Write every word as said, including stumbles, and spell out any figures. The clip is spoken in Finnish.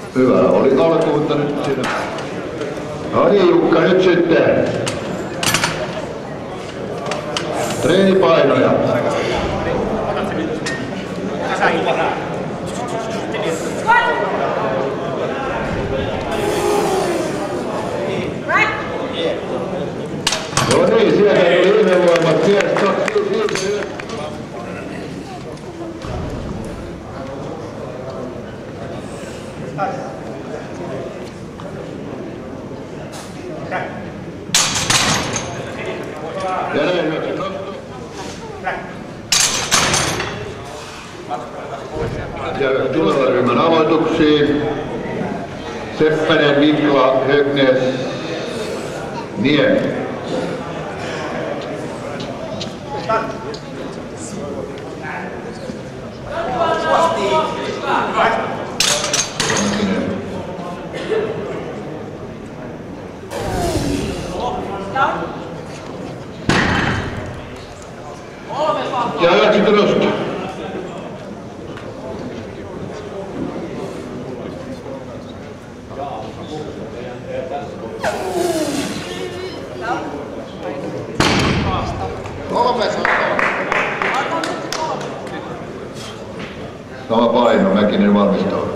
Hyvä oli alku, mutta nyt siinä. No niin Jukka, nyt sitten. Treenipainoja. No niin, sieltä tuli ilmevoimat. Sieltä kaksi, viisi. Ja näin yksi nosto. Ja tulevan ryhmän aloituksiin. Seppänen, Mikla, Högnes, Niemi. Ja hyväksytty nosto. Sama paino, Mäkinen valmistaa.